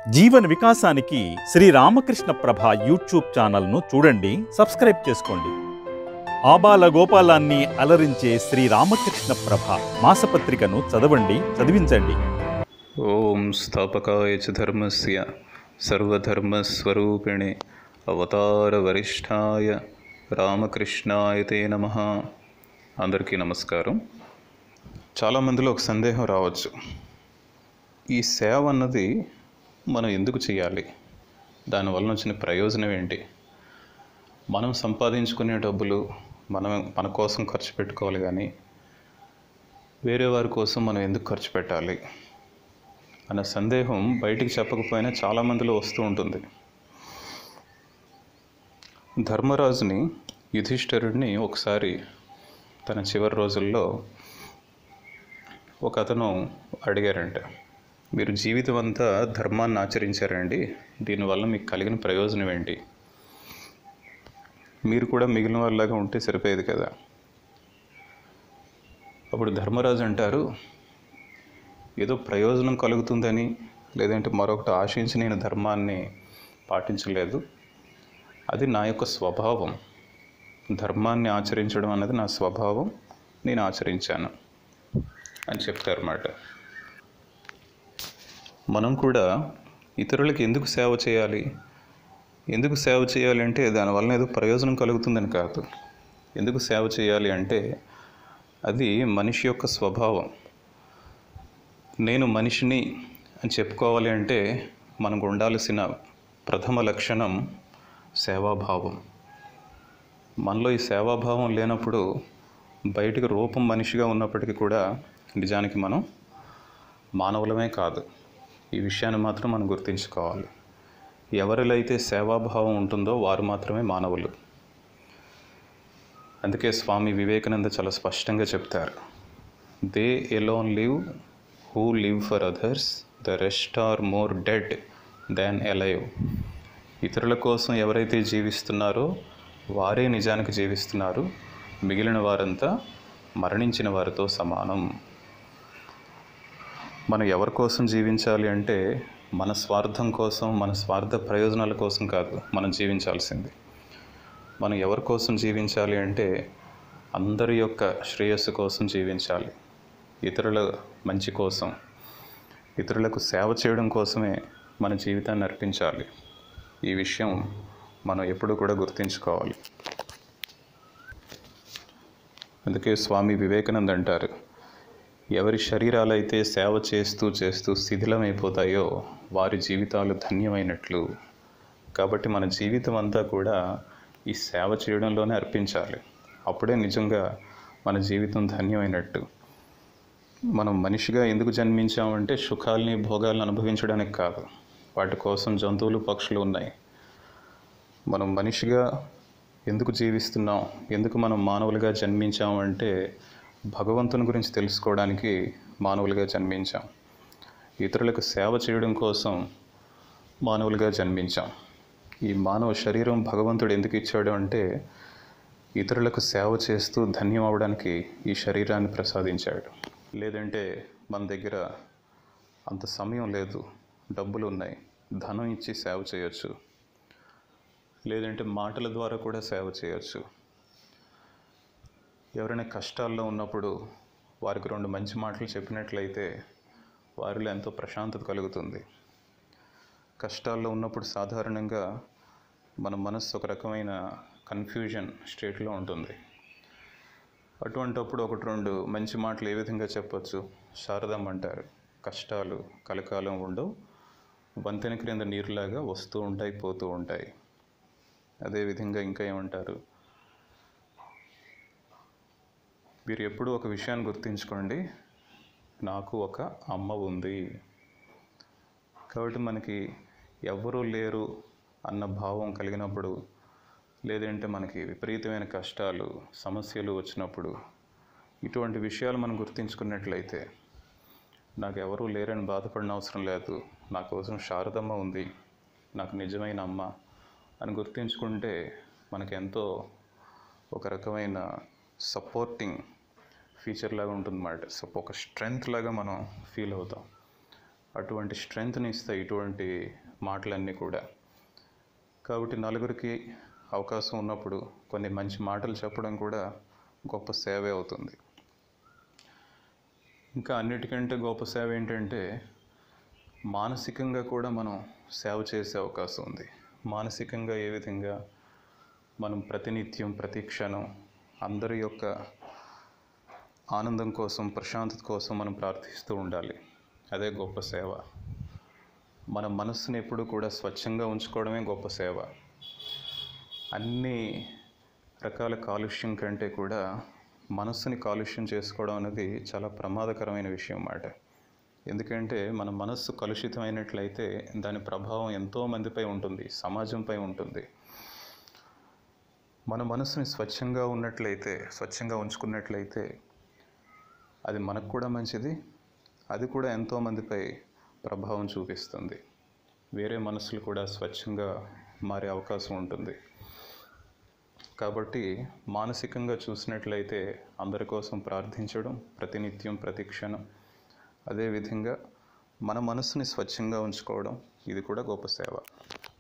జీవన వికాసానికి శ్రీ రామకృష్ణ ప్రభ యూట్యూబ్ ఛానల్ను చూడండి, సబ్స్క్రైబ్ చేసుకోండి. ఆబాల గోపాలాన్ని అలరించే శ్రీ రామకృష్ణ ప్రభ మాసపత్రికను చదవండి, చదివించండి. ఓం స్థాపకాయ చ ధర్మస్య సర్వధర్మస్వరూపిణే అవతార వరిష్ఠాయ రామకృష్ణాయ తే నమః. అందరికీ నమస్కారం. చాలామందిలో ఒక సందేహం రావచ్చు, ఈ సేవ అన్నది మనం ఎందుకు చేయాలి, దానివల్ల వచ్చిన ప్రయోజనం ఏంటి, మనం సంపాదించుకునే డబ్బులు మన కోసం ఖర్చు పెట్టుకోవాలి కానీ వేరే వారి కోసం మనం ఎందుకు ఖర్చు పెట్టాలి అన్న సందేహం బయటికి చెప్పకపోయినా చాలామందిలో వస్తూ ఉంటుంది. ధర్మరాజుని, యుధిష్ఠిరుడిని ఒకసారి తన చివరి రోజుల్లో ఒక అతను అడిగారంట, మీరు జీవితం అంతా ధర్మాన్ని ఆచరించారండి, దీనివల్ల మీకు కలిగిన ప్రయోజనం ఏంటి, మీరు కూడా మిగిలిన వాళ్ళలాగా ఉంటే సరిపోయేది కదా. అప్పుడు ధర్మరాజు అంటారు, ఏదో ప్రయోజనం కలుగుతుందని లేదంటే మరొకటి ఆశించి నేను ధర్మాన్ని పాటించలేదు, అది నా యొక్క స్వభావం, ధర్మాన్ని ఆచరించడం అన్నది నా స్వభావం, నేను ఆచరించాను అని చెప్తారన్నమాట. మనం కూడా ఇతరులకు ఎందుకు సేవ చేయాలి, ఎందుకు సేవ చేయాలి అంటే దానివల్ల ఏదో ప్రయోజనం కలుగుతుందని కాదు. ఎందుకు సేవ చేయాలి అంటే అది మనిషి యొక్క స్వభావం. నేను మనిషిని అని చెప్పుకోవాలి అంటే మనకు ఉండాల్సిన ప్రథమ లక్షణం సేవాభావం. మనలో ఈ సేవాభావం లేనప్పుడు బయటికి రూపం మనిషిగా ఉన్నప్పటికీ కూడా నిజానికి మనం మానవులమే కాదు. ఈ విషయాన్ని మాత్రం మనం గుర్తుంచుకోవాలి. ఎవరిలో అయితే సేవాభావం ఉంటుందో వారు మాత్రమే మానవులు. అందుకే స్వామి వివేకానంద చాలా స్పష్టంగా చెప్తారు, they alone live who live for others, the rest are more dead than alive. ఇతరుల కోసం ఎవరైతే జీవిస్తున్నారో వారే నిజానికి జీవిస్తున్నారు, మిగిలిన వారంతా మరణించిన వారితో సమానం. మనం ఎవరి కోసం జీవించాలి అంటే మన స్వార్థం కోసం, మన స్వార్థ ప్రయోజనాల కోసం కాదు మనం జీవించాల్సింది. మనం ఎవరి కోసం జీవించాలి అంటే అందరి యొక్క శ్రేయస్సు కోసం జీవించాలి, ఇతరుల మంచి కోసం, ఇతరులకు సేవ చేయడం కోసమే మన జీవితాన్ని అర్పించాలి. ఈ విషయం మనం ఎప్పుడూ కూడా గుర్తుంచుకోవాలి. అందుకే స్వామి వివేకానంద అంటారు, ఎవరి శరీరాలైతే సేవ చేస్తూ చేస్తూ శిథిలమైపోతాయో వారి జీవితాలు ధన్యమైనట్లు. కాబట్టి మన జీవితం అంతా కూడా ఈ సేవ చేయడంలోనే అర్పించాలి. అప్పుడే నిజంగా మన జీవితం ధన్యమైనట్టు. మనం మనిషిగా ఎందుకు జన్మించామంటే సుఖాలని, భోగాలను అనుభవించడానికి కాదు. వాటి కోసం జంతువులు, పక్షులు ఉన్నాయి. మనం మనిషిగా ఎందుకు జీవిస్తున్నాం, ఎందుకు మనం మానవులుగా జన్మించామంటే భగవంతుని గురించి తెలుసుకోవడానికి మానవులుగా జన్మించాం. ఇతరులకు సేవ చేయడం కోసం మానవులుగా జన్మించాం. ఈ మానవ శరీరం భగవంతుడు ఎందుకు ఇచ్చాడు అంటే ఇతరులకు సేవ చేస్తూ ధన్యం అవడానికి ఈ శరీరాన్ని ప్రసాదించాడు. లేదంటే మన దగ్గర అంత సమయం లేదు, డబ్బులు ఉన్నాయి, ధనం ఇచ్చి సేవ చేయొచ్చు, లేదంటే మాటల ద్వారా కూడా సేవ చేయొచ్చు. ఎవరైనా కష్టాల్లో ఉన్నప్పుడు వారికి 2 మంచి మాటలు చెప్పినట్లయితే వారిలో ఎంతో ప్రశాంతత కలుగుతుంది. కష్టాల్లో ఉన్నప్పుడు సాధారణంగా మన మనస్సు ఒక రకమైన కన్ఫ్యూజన్ స్టేట్లో ఉంటుంది. అటువంటప్పుడు 1-2 మంచి మాటలు ఏ విధంగా చెప్పొచ్చు? శారదమ్మ అంటారు, కష్టాలు కలకాలం ఉండవు, వంతెన క్రింద నీరులాగా వస్తూ ఉంటాయి, పోతూ ఉంటాయి. అదేవిధంగా ఇంకా ఏమంటారు, మీరు ఎప్పుడూ ఒక విషయాన్ని గుర్తుంచుకోండి, నాకు ఒక అమ్మ ఉంది. కాబట్టి మనకి ఎవ్వరూ లేరు అన్న భావం కలిగినప్పుడు, లేదంటే మనకి విపరీతమైన కష్టాలు, సమస్యలు వచ్చినప్పుడు ఇటువంటి విషయాలు మనం గుర్తుంచుకున్నట్లయితే నాకు ఎవరూ లేరని బాధపడిన అవసరం లేదు, నా కోసం శారదమ్మ ఉంది, నాకు నిజమైన అమ్మ అని గుర్తుంచుకుంటే మనకి ఎంతో ఒక రకమైన సపోర్టింగ్ ఫీచర్ లాగా ఉంటుందన్నమాట. ఒక స్ట్రెంగ్త్ లాగా మనం ఫీల్ అవుతాం. అటువంటి స్ట్రెంగ్త్ని ఇస్తాయి ఇటువంటి మాటలన్నీ కూడా. కాబట్టి నలుగురికి అవకాశం ఉన్నప్పుడు కొన్ని మంచి మాటలు చెప్పడం కూడా గొప్ప సేవే అవుతుంది. ఇంకా అన్నిటికంటే గొప్ప సేవ ఏంటంటే మానసికంగా కూడా మనం సేవ చేసే అవకాశం ఉంది. మానసికంగా ఏ విధంగా మనం ప్రతినిత్యం ప్రతి క్షణం అందరి యొక్క ఆనందం కోసం, ప్రశాంతత కోసం మనం ప్రార్థిస్తూ ఉండాలి. అదే గొప్ప సేవ. మన మనస్సుని ఎప్పుడు కూడా స్వచ్ఛంగా ఉంచుకోవడమే గొప్ప సేవ. అన్ని రకాల కాలుష్యం కంటే కూడా మనస్సుని కాలుష్యం చేసుకోవడం అనేది చాలా ప్రమాదకరమైన విషయం అన్నమాట. ఎందుకంటే మన మనస్సు కలుషితమైనట్లయితే దాని ప్రభావం ఎంతో మందిపై ఉంటుంది, సమాజంపై ఉంటుంది. మన మనస్సుని స్వచ్ఛంగా ఉంచుకున్నట్లయితే అది మనకు కూడా మంచిది, అది కూడా ఎంతోమందిపై ప్రభావం చూపిస్తుంది. వేరే మనస్సులు కూడా స్వచ్ఛంగా మారే అవకాశం ఉంటుంది. కాబట్టి మానసికంగా చూసినట్లయితే అందరి కోసం ప్రార్థించడం ప్రతినిత్యం ప్రతి క్షణం, అదేవిధంగా మన మనస్సుని స్వచ్ఛంగా ఉంచుకోవడం, ఇది కూడా గొప్ప సేవ.